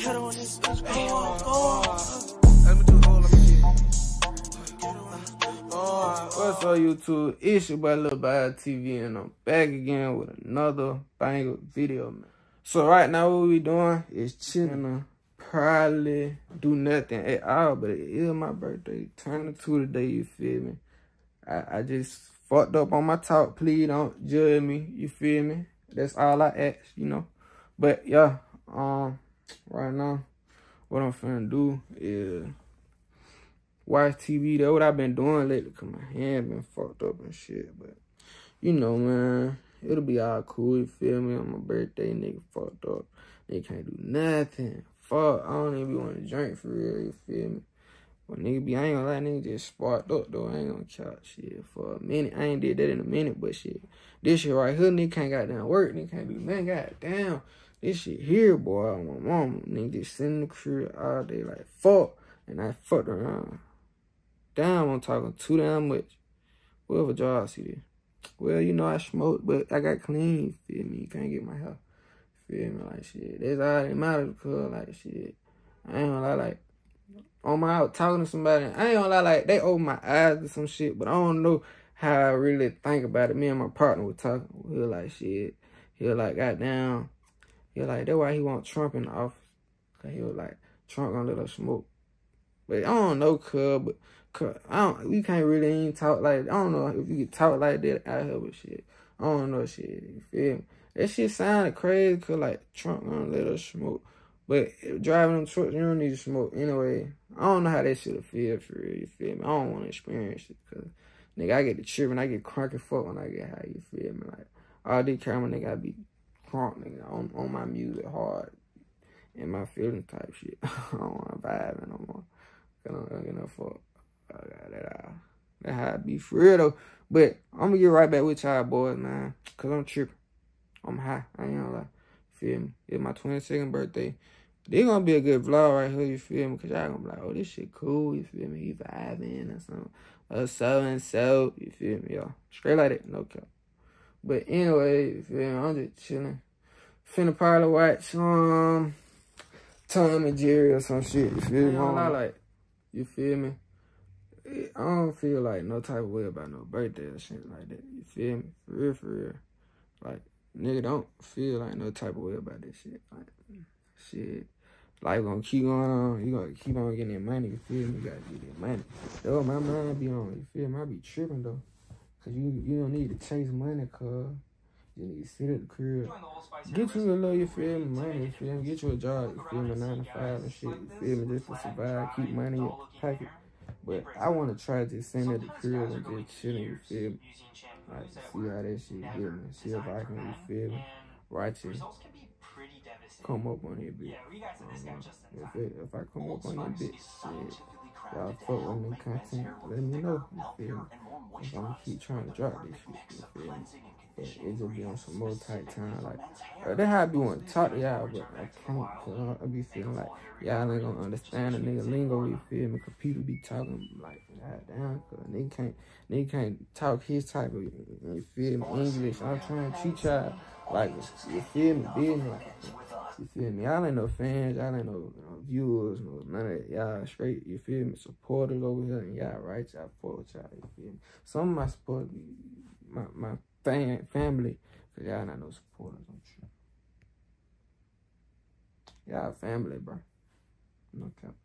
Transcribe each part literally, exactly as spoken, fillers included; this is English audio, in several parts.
Ghetto in this bitch, go on, go on. Let me do the whole, let me see. What's up, YouTube? It's your boy Lil Bad T V, and I'm back again with another banger video, man. So right now, what we doing is chilling. Probably do nothing at all, but it is my birthday. Turning two today, you feel me? I, I just fucked up on my talk. Please don't judge me, you feel me? That's all I ask, you know? But yeah, um, right now, what I'm finna do is watch T V. That's what I've been doing lately, cause my hand been fucked up and shit. But you know, man, it'll be all cool. You feel me? On my birthday, nigga fucked up. Nigga can't do nothing. Fuck, I don't even want to drink for real. You feel me? But nigga be, I ain't gonna lie, nigga just sparked up though. I ain't gonna count shit for a minute. I ain't did that in a minute, but shit, this shit right here, nigga can't goddamn work. Nigga can't do nothing. Goddamn, this shit here, boy. On my mama, nigga just sitting in the crib all day like fuck, and I fucked around. Damn, I'm talking too damn much. Whoever y'all see this. Well, you know I smoke, but I got clean, you feel me? You can't get my health. Feel me? Like shit. That's all that matters, because like shit. I ain't gonna lie, like on my out talking to somebody, I ain't gonna lie, like they open my eyes to some shit, but I don't know how I really think about it. Me and my partner were talking. He was like shit. He was like, goddamn. He was like, that's why he want Trump in the office. Cause he was like, Trump gonna let us smoke. But I don't know, cuz, but cuz, I don't, we can't really even talk like, I don't know if you could talk like that out here with shit. I don't know shit, you feel me? That shit sounded crazy, cuz like, Trump gonna let us smoke. But driving them trucks, you don't need to smoke anyway. I don't know how that shit'll feel for real, you feel me? I don't want to experience it, cuz, nigga, I get the tripping, I get crunk and fuck when I get high, you feel me? Like, all these camera, nigga, I be crunk, nigga, on, on my music hard. And my feeling type shit. I don't want to vibe no more. I don't get no fuck. I got that out. That's how I be for real though. But I'm gonna get right back with y'all boys, man. Cause I'm tripping. I'm high. I ain't gonna lie. Feel me? It's my twenty-second birthday. This gonna be a good vlog right here, you feel me? Cause y'all gonna be like, oh, this shit cool, you feel me? He vibing or something. Or so and so, you feel me, y'all? Straight like that, no cap. But anyway, you feel me? I'm just chilling. Finna probably watch um Tom and Jerry or some shit, you feel me? I don't like, you feel me? I don't feel like no type of way about no birthday or shit like that. You feel me? For real, for real. Like, nigga don't feel like no type of way about this shit. Like, shit. Life gonna keep going on. You gonna keep on getting that money, you feel me? You gotta get that money. That's what my mind be on, you feel me? I be tripping though. Cause you, you don't need to chase money, cuz. You need to sit at the crib. Get you a little, you feel me, money, you feel me? Get you a job, you feel me, nine to five and shit, you feel me? Just to survive, keep money in your pocket. But I want to try to send at the crib and just chilling, you feel me? Like, see how that shit get me. See if I can, you feel me? Righteous. Come up on that bitch. Um, if, it, if I come up on that bitch, shit, y'all fuck with me content, let me know, you feel me? If I'm gonna keep trying to drop this shit, you feel me? But it just be on some more tight time, like, uh, that's how I be wanting to talk to y'all, but I can't, cause I be feeling like y'all ain't gonna understand the nigga lingo, you feel me? Cause people be talking like, goddamn, cause nigga can't, nigga can't talk his type of, you feel me, English. I'm trying to treat y'all like, you feel me, business. You feel me? Y'all ain't no fans, y'all ain't no, no viewers, no none of that. Y'all straight, you feel me? Supporters over here, and y'all right, y'all fuck with y'all, you feel me? Some of my support, my, my fan, family, cause y'all not no supporters, don't you? Y'all family, bro. No cap.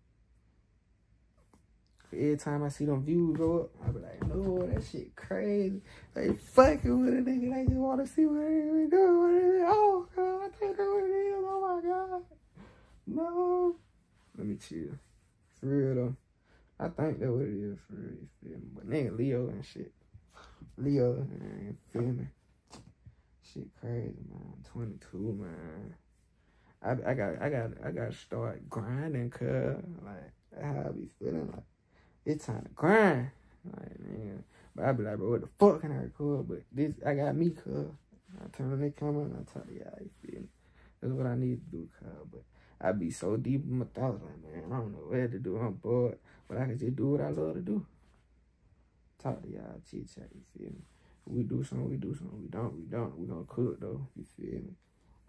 Every time I see them views go up, I be like, no, that shit crazy. They fucking with a nigga. They just want to see what they doing. Oh, God, I think that's what it is. Oh, my God. No. Let me chill. For real, though. I think that's what it is, for real. You feel me? But nigga, Leo and shit. Leo, man, you feel me? Shit crazy, man. twenty-two, man. I, I got, I got, I got to start grinding, cuz. Like, that's how I be feeling, like. It's time to grind. Like, man. But I be like, bro, what the fuck can I record? But this, I got me, cuz. I turn on that camera and I tell you, yeah, you feel me? That's what I need to do, cuz. But I be so deep in my thoughts, like, man, I don't know what to do. I'm bored. But I can just do what I love to do. Talk to y'all, chit chat, you feel me? We do something, we do something. We don't, we don't. We gonna cook, though, you feel me?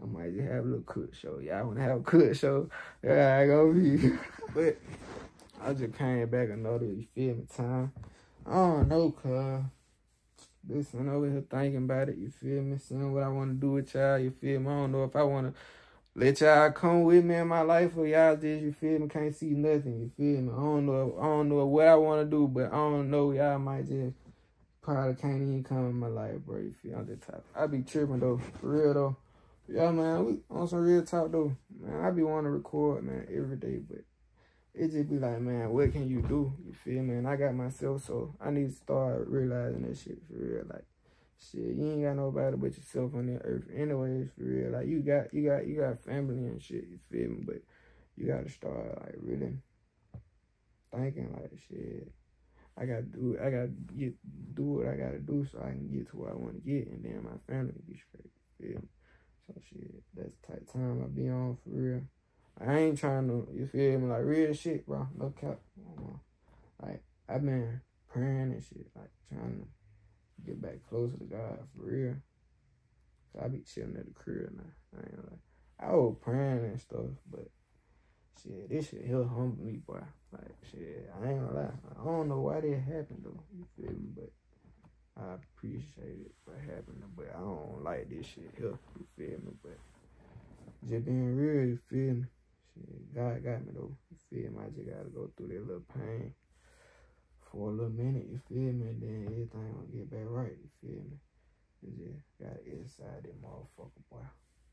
I might just have a little cook show. Y'all wanna have a cook show? Yeah, I go be. But I just came back another, you feel me, time. I don't know, cuz. Listen, over here thinking about it, you feel me? Seeing what I want to do with y'all, you feel me? I don't know if I want to let y'all come with me in my life or y'all just, you feel me, can't see nothing, you feel me? I don't know, I don't know what I want to do, but I don't know, y'all might just probably can't even come in my life, bro, you feel me? I'm just talking. I be tripping, though, for real, though. Yeah, man, we on some real talk, though. Man, I be wanting to record, man, every day, but it just be like, man, what can you do? You feel me? And I got myself, so I need to start realizing that shit for real. Like, shit, you ain't got nobody but yourself on the earth. Anyways, for real. Like, you got, you got, you got family and shit. You feel me? But you gotta start like really thinking like, shit, I gotta do, I gotta get do what I gotta do so I can get to where I want to get, and then my family can be straight. You feel me? So shit, that's the type of time I be on for real. I ain't trying to, you feel me, like real shit, bro. No cap. Like, I've been praying and shit, like trying to get back closer to God for real. So I be chilling at the crib now. I ain't like, I was praying and stuff, but shit, this shit here humble me, boy. Like, shit, I ain't gonna lie. I don't know why that happened though, you feel me, but I appreciate it for happening, but I don't like this shit here, you feel me, but just being real, you feel me. Shit, God got me though, you feel me? I just gotta go through that little pain for a little minute, you feel me? And then everything gonna get back right, you feel me? You just gotta get inside that motherfucker, boy.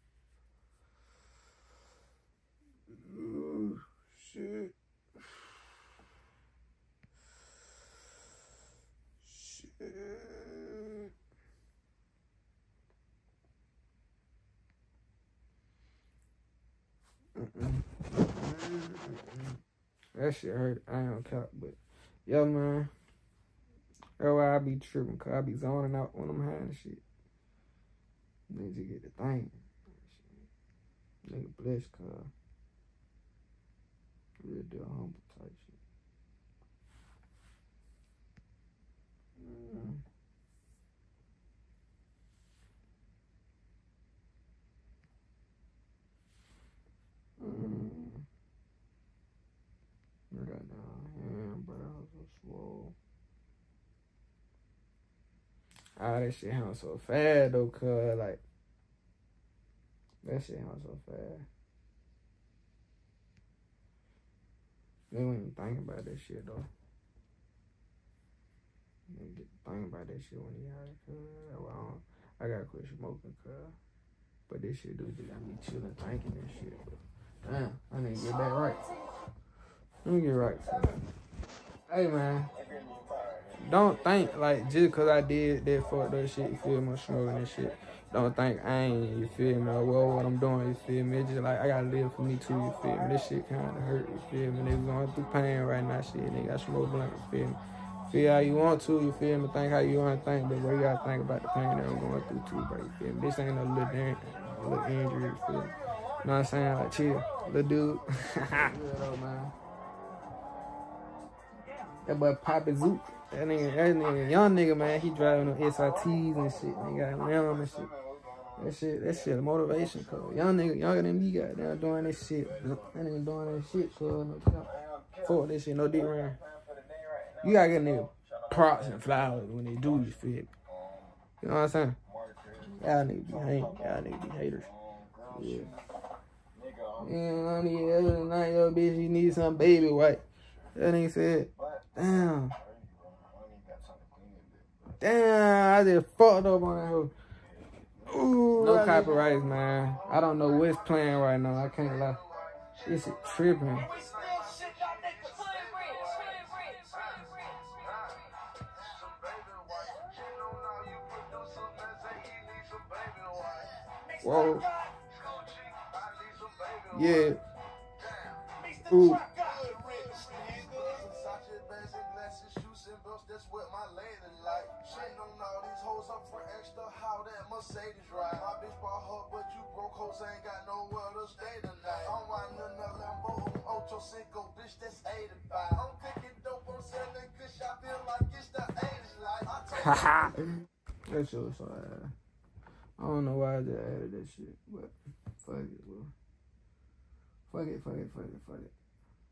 Ooh, shit. Shit. Mm-mm. That shit hurt. I ain't gonna count, but yo, man. That's why I be tripping, cause I be zoning out when I'm high and shit. Nigga just get the thing. Nigga blessed, cuz. Real deal humble type shit. Mm. Mm. I got down hand, bro. I was so swole. Ah, that shit happened so fast though, cuz like that shit happened so fast. They wouldn't even think about that shit though. They get think about that shit when you high, cuz. That's why I don't, I gotta quit smoking, cuz. But this shit do just got me chilling thinking and shit. But damn, I need to get back right. Let me get right. Hey man, don't think like just cause I did that fucked up shit, you feel me, smoking and shit. Don't think I ain't, you feel me, or well, what I'm doing, you feel me. It's just like I gotta live for me too, you feel me. This shit kinda hurt, you feel me. Niggas going through pain right now, shit. Nigga got smoke blunt, you feel me. Feel how you want to, you feel me. Think how you want to think, but bro, you gotta think about the pain that I'm going through too, bro, you feel me. This ain't no little damn, little injury, you feel me. You know what I'm saying? Like, chill, little dude. Yeah, though, man. That boy Poppy Zook. That nigga, that nigga, young nigga, man, he driving on S R Ts and shit. Nigga got lamb and shit. That shit, that shit, motivation, cuz. Young nigga, younger than me, got down doing this shit. That nigga doing that shit, cuz. No cap. Fuck this shit, no dick round. You gotta get nigga props and flowers when they do, you feel me? You know what I'm saying? Y'all niggas be hating. Y'all niggas be haters. Yeah. Man, I need other than that, yo, bitch, you need some baby white. That nigga said, damn. Damn, I just fucked up on that hoe. Ooh, no copyrights, man. I don't know what's playing right now. I can't lie. This shit tripping. Whoa. Yeah. Ooh. Haha. That shit was so ass. I don't know why I just added that shit, but fuck it, bro. Fuck it, fuck it, fuck it, fuck it.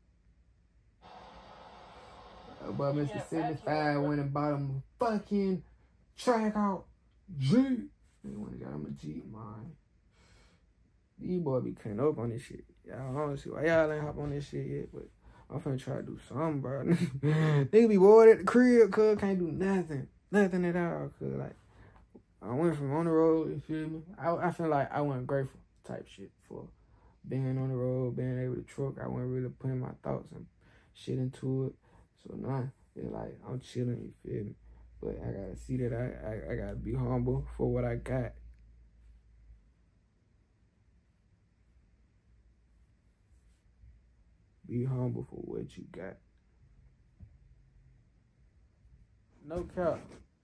But Mister seventy-five went and bought him a fucking track out Jeep. They went and got him a Jeep, man. These boys be cutting up on this shit. Y'all don't see why y'all ain't hop on this shit yet, but I'm finna try to do something, bro. Nigga be bored at the crib, cuz can't do nothing. Nothing at all, cuz like, I went from on the road, you feel me? I, I feel like I wasn't grateful type shit for being on the road, being able to truck. I wasn't really putting my thoughts and shit into it. So now, it's like, I'm chilling, you feel me? But I gotta see that I, I, I gotta be humble for what I got. Be humble for what you got. No cap.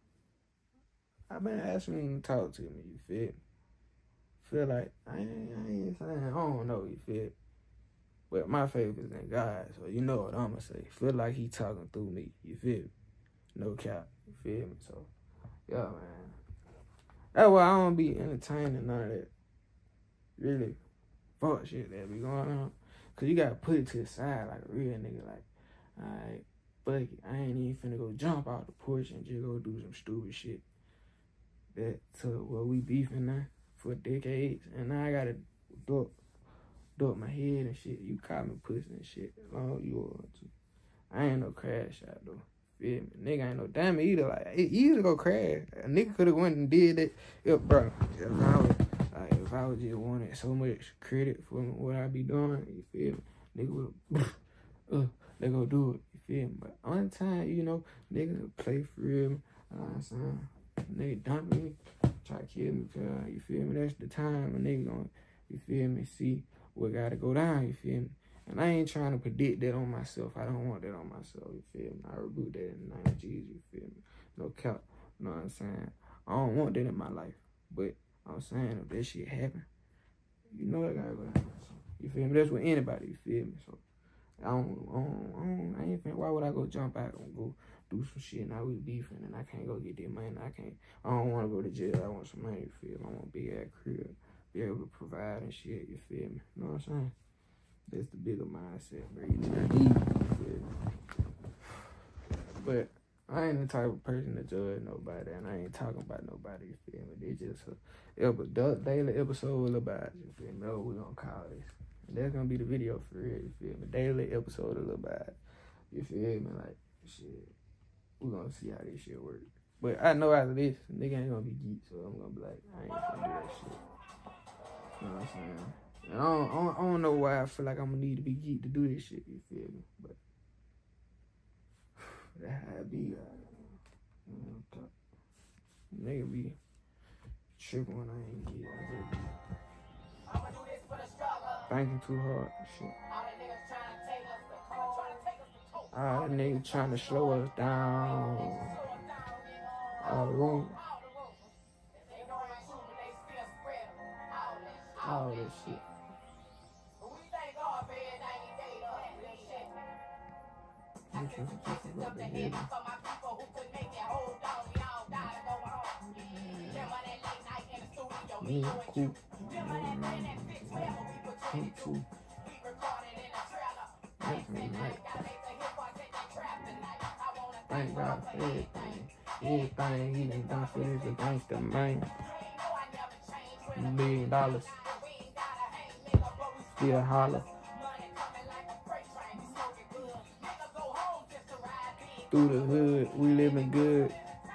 I've been asking him to talk to me, you feel me? Feel like, I ain't, I ain't saying, I don't know, you feel me? But my faith is in God, so you know what I'm gonna say. Feel like he talking through me, you feel me? No cap, you feel me? So, yeah, man. That's why I don't be entertaining none of that really fuck shit that be going on. Cause you gotta put it to the side like a real nigga, like, alright, fuck it, I ain't even finna go jump out the porch and just go do some stupid shit. That to well we beefing now for decades, and now I gotta duck, duck my head and shit. You caught me pussy and shit. Long you want to. I ain't no crash shot though. Feel me? Nigga ain't no damn either. Like it easy to go crash. A nigga could have went and did that. Yo, bro. If I was, like, if I was just wanted so much credit for what I be doing, you feel me? Nigga would, uh, they go do it. You feel me? But on time, you know, niggas will play for real. You know what I'm saying? Nigga dump me, try to kill me, cause you feel me? That's the time a nigga gonna, you feel me, see what gotta go down, you feel me? And I ain't trying to predict that on myself. I don't want that on myself, you feel me? I rebuke that in the name of Jesus, you feel me? No cap, you know what I'm saying? I don't want that in my life, but I'm saying if that shit happen, you know that gotta go down. So, you feel me? That's with anybody, you feel me? So I don't, I don't, I, don't, I ain't think, why would I go jump out and go do some shit? Now we beefing and I can't go get that money. I can't, I don't want to go to jail. I want some money, you feel me? I want to be at crib, be able to provide and shit, you feel me? You know what I'm saying? That's the bigger mindset, bro. You need, you feel me? But I ain't the type of person to judge nobody, and I ain't talking about nobody, you feel me? They just a daily episode about, you feel me? That's what we gonna call this. And that's gonna be the video for real, you feel me? Daily episode of Lil Bad. You feel me? Like, shit. We gonna see how this shit work. But I know after this, nigga ain't gonna be geek, so I'm gonna be like, I ain't gonna do that shit. You know what I'm saying? And I don't, I don't, I don't know why I feel like I'm gonna need to be geek to do this shit, you feel me? But that's how it be. You know, nigga be tripping when I ain't geek. I just be thinking too hard and shit. All the niggas trying to slow us down. All the room. All this shit. Me, cool. Cool. Thank God for everything. Everything he done done for this against the man. Million dollars. Still holler. Through the hood, we living good.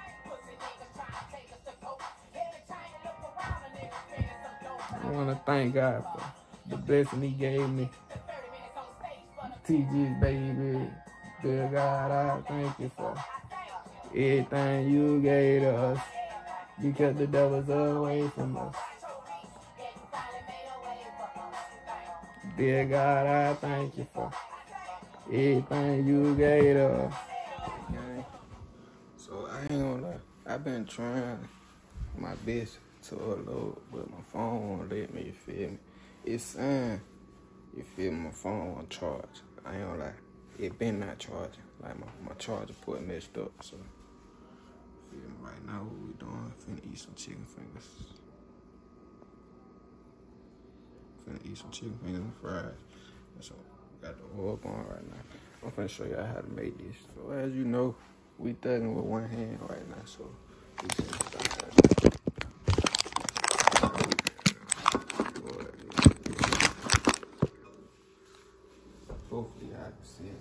I wanna thank God for the blessing he gave me. T G's baby. Dear God, I thank you for everything you gave to us. You kept the devils away from us. Dear God, I thank you for everything you gave to us. So I ain't gonna lie, I've been trying my best to upload, but my phone won't let me, you feel me? It's saying, you feel me, my phone won't charge. I ain't gonna lie. It been not charging. Like my, my charger port messed up, so feel me right now what we doing? Finna eat some chicken fingers. finna eat some chicken fingers and fries. So got the oil going right now. I'm finna show y'all how to make this. So as you know, we thugging with one hand right now. So we finna start right now. Hopefully I can see it.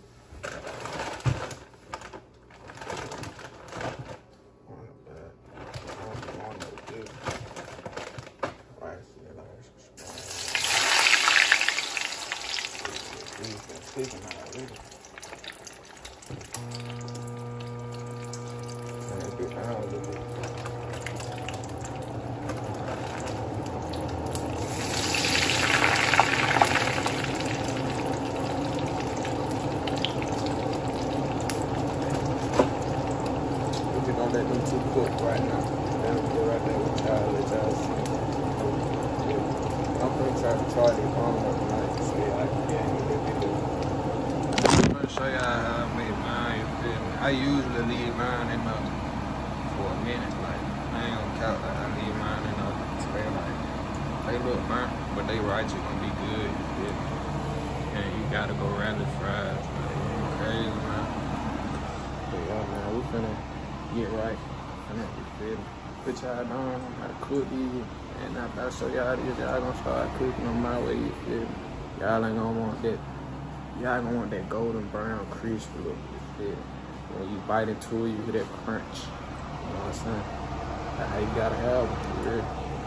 Speaking of already. Get down a little bit. We're gonna let them two cook right now. Then we'll go right there with y'all, let y'all see. I'm gonna try to charge it calm up tonight to see I can get any video. Show y'all how I make mine, you feel me? I usually leave mine in there for a minute, like, I ain't gonna count that. I leave mine in there so they like, they look burnt, but they righteous gonna be good, you feel me? And you gotta go around the fries, like, you crazy, man. But yeah, man, we finna get right, finna, you feel me? Put y'all on how to cook these, and after I show y'all this, y'all gonna start cooking them my way, you feel me? Y'all ain't gonna want that. Y'all gonna want that golden brown crisp look, you feel me? When you bite into it, you hear that crunch. You know what I'm saying? That's how you gotta have it, you hear?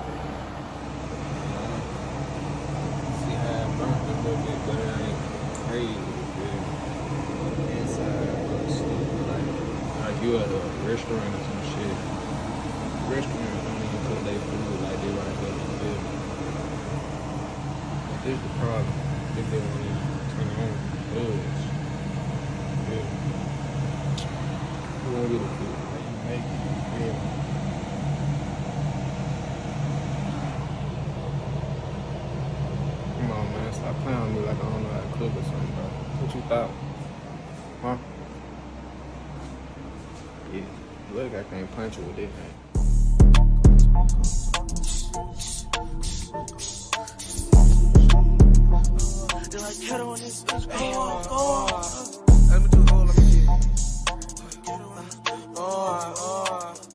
See how it burnt a little bit, but it ain't crazy, you feel me? Inside, but still, like, like you at a restaurant or some shit. Restaurants don't even cook their food like they right there, you feel me? But this is the problem. If they want to turn on buzz, yeah. You won't get it good. Like you make it, you feel me? Come on, man. Stop playing with me like I don't know how to cook or something, bro. What you thought? Huh? Yeah. Look, I can't punch you with this thing. Like head on this bitch, go on, go on.